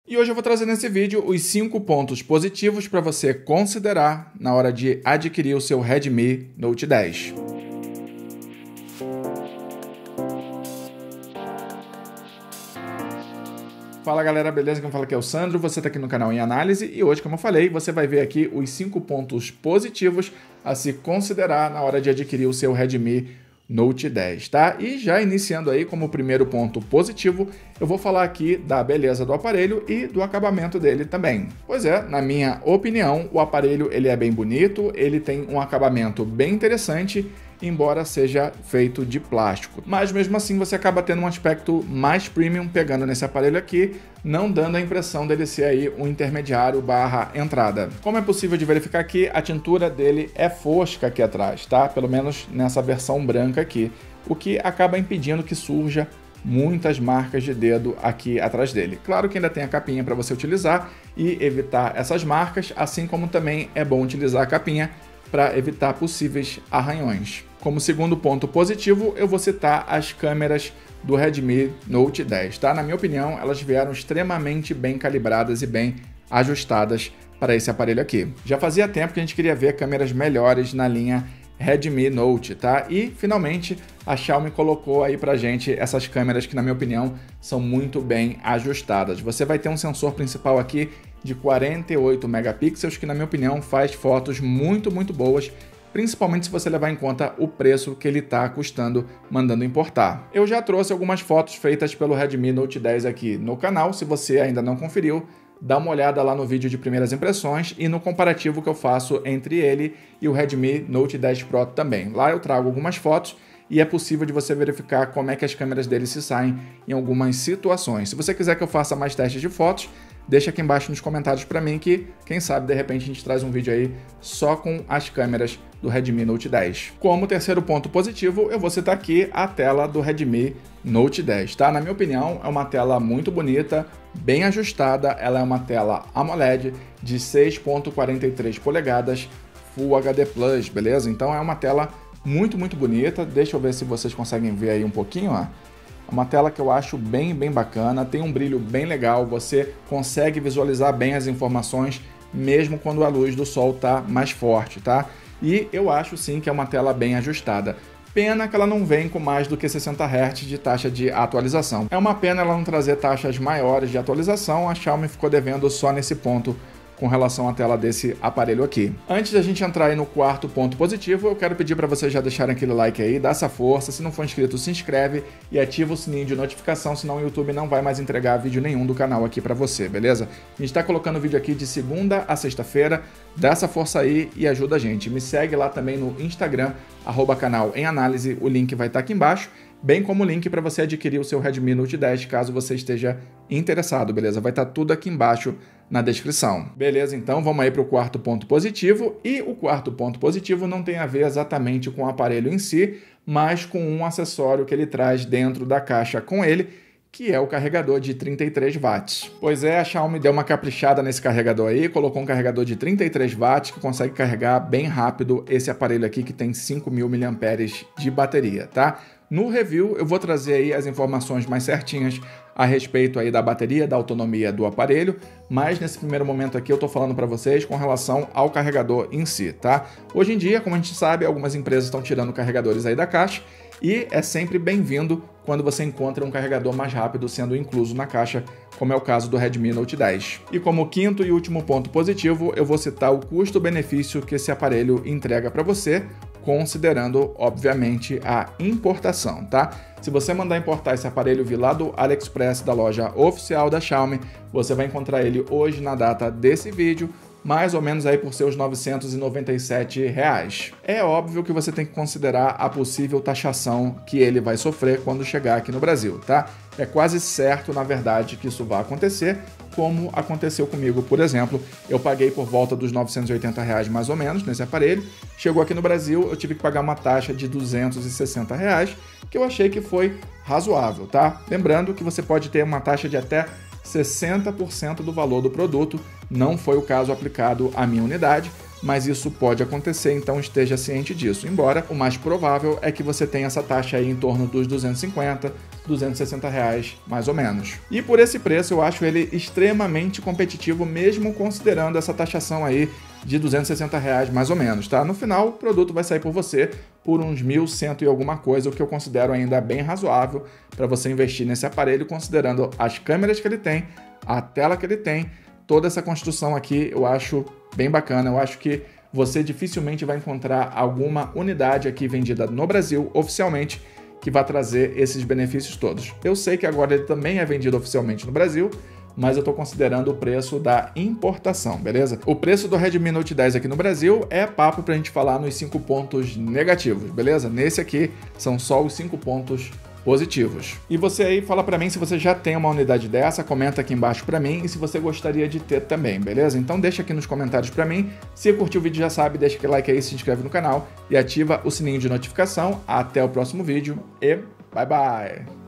E hoje eu vou trazer nesse vídeo os 5 pontos positivos para você considerar na hora de adquirir o seu Redmi Note 10. Fala galera, beleza? Quem fala aqui é o Sandro, você está aqui no canal Em Análise e hoje, como eu falei, você vai ver aqui os 5 pontos positivos a se considerar na hora de adquirir o seu Redmi Note 10, tá? E já iniciando aí como primeiro ponto positivo, eu vou falar aqui da beleza do aparelho e do acabamento dele também. Pois é, na minha opinião, o aparelho ele é bem bonito, ele tem um acabamento bem interessante, embora seja feito de plástico. Mas mesmo assim você acaba tendo um aspecto mais premium pegando nesse aparelho aqui, não dando a impressão dele ser aí um intermediário barra entrada. Como é possível de verificar aqui, a tintura dele é fosca aqui atrás, tá? Pelo menos nessa versão branca aqui, o que acaba impedindo que surja muitas marcas de dedo aqui atrás dele. Claro que ainda tem a capinha para você utilizar e evitar essas marcas, assim como também é bom utilizar a capinha para evitar possíveis arranhões. Como segundo ponto positivo, eu vou citar as câmeras do Redmi Note 10, tá? Na minha opinião, elas vieram extremamente bem calibradas e bem ajustadas para esse aparelho aqui. Já fazia tempo que a gente queria ver câmeras melhores na linha Redmi Note, tá? E finalmente a Xiaomi colocou aí pra gente essas câmeras que, na minha opinião, são muito bem ajustadas. Você vai ter um sensor principal aqui de 48 megapixels, que na minha opinião faz fotos muito boas, principalmente se você levar em conta o preço que ele está custando mandando importar. Eu já trouxe algumas fotos feitas pelo Redmi Note 10 aqui no canal, se você ainda não conferiu, dá uma olhada lá no vídeo de primeiras impressões e no comparativo que eu faço entre ele e o Redmi Note 10 Pro também. Lá eu trago algumas fotos e é possível de você verificar como é que as câmeras dele se saem em algumas situações. Se você quiser que eu faça mais testes de fotos, deixa aqui embaixo nos comentários para mim que, quem sabe, de repente a gente traz um vídeo aí só com as câmeras do Redmi Note 10. Como terceiro ponto positivo, eu vou citar aqui a tela do Redmi Note 10, tá? Na minha opinião, é uma tela muito bonita, bem ajustada, ela é uma tela AMOLED de 6.43 polegadas Full HD+, beleza? Então é uma tela muito bonita, deixa eu ver se vocês conseguem ver aí um pouquinho, ó. É uma tela que eu acho bem bacana, tem um brilho bem legal, você consegue visualizar bem as informações mesmo quando a luz do sol tá mais forte, tá? E eu acho sim que é uma tela bem ajustada. Pena que ela não vem com mais do que 60 Hz de taxa de atualização. É uma pena ela não trazer taxas maiores de atualização, a Xiaomi ficou devendo só nesse ponto com relação à tela desse aparelho aqui. Antes da gente entrar aí no quarto ponto positivo, eu quero pedir para vocês já deixarem aquele like aí, dá essa força, se não for inscrito, se inscreve e ativa o sininho de notificação, senão o YouTube não vai mais entregar vídeo nenhum do canal aqui para você, beleza? A gente tá colocando vídeo aqui de segunda a sexta-feira, dá essa força aí e ajuda a gente. Me segue lá também no Instagram, @canal em análise, o link vai estar aqui embaixo, bem como o link para você adquirir o seu Redmi Note 10, caso você esteja interessado, beleza? Vai estar tudo aqui embaixo na descrição. Beleza, então vamos aí para o quarto ponto positivo, e o quarto ponto positivo não tem a ver exatamente com o aparelho em si, mas com um acessório que ele traz dentro da caixa com ele, que é o carregador de 33 watts. Pois é, a Xiaomi deu uma caprichada nesse carregador aí, colocou um carregador de 33 watts que consegue carregar bem rápido esse aparelho aqui que tem 5.000 mAh de bateria, tá? No review eu vou trazer aí as informações mais certinhas a respeito aí da bateria, da autonomia do aparelho, mas nesse primeiro momento aqui eu tô falando para vocês com relação ao carregador em si, tá? Hoje em dia, como a gente sabe, algumas empresas estão tirando carregadores aí da caixa e é sempre bem-vindo quando você encontra um carregador mais rápido sendo incluso na caixa, como é o caso do Redmi Note 10. E como quinto e último ponto positivo, eu vou citar o custo-benefício que esse aparelho entrega para você, considerando, obviamente, a importação, tá? Se você mandar importar esse aparelho vir lá do AliExpress, da loja oficial da Xiaomi, você vai encontrar ele hoje na data desse vídeo, mais ou menos aí por seus R$ 997. É óbvio que você tem que considerar a possível taxação que ele vai sofrer quando chegar aqui no Brasil, tá? É quase certo, na verdade, que isso vai acontecer, como aconteceu comigo, por exemplo. Eu paguei por volta dos R$ 980 mais ou menos nesse aparelho, chegou aqui no Brasil, eu tive que pagar uma taxa de R$ 260, que eu achei que foi razoável, tá? Lembrando que você pode ter uma taxa de até 60% do valor do produto, não foi o caso aplicado à minha unidade, mas isso pode acontecer, então esteja ciente disso. Embora o mais provável é que você tenha essa taxa aí em torno dos R$250, R$260 mais ou menos. E por esse preço eu acho ele extremamente competitivo, mesmo considerando essa taxação aí de R$260 mais ou menos, tá? No final, o produto vai sair por você por uns 1.100 e alguma coisa, o que eu considero ainda bem razoável para você investir nesse aparelho, considerando as câmeras que ele tem, a tela que ele tem, toda essa construção aqui eu acho bem bacana. Eu acho que você dificilmente vai encontrar alguma unidade aqui vendida no Brasil oficialmente que vai trazer esses benefícios todos. Eu sei que agora ele também é vendido oficialmente no Brasil, mas eu estou considerando o preço da importação, beleza? O preço do Redmi Note 10 aqui no Brasil é papo para a gente falar nos 5 pontos negativos, beleza? Nesse aqui são só os 5 pontos positivos. E você aí fala para mim se você já tem uma unidade dessa, comenta aqui embaixo para mim e se você gostaria de ter também, beleza? Então deixa aqui nos comentários para mim. Se curtiu o vídeo já sabe, deixa aquele like aí, se inscreve no canal e ativa o sininho de notificação. Até o próximo vídeo e bye bye!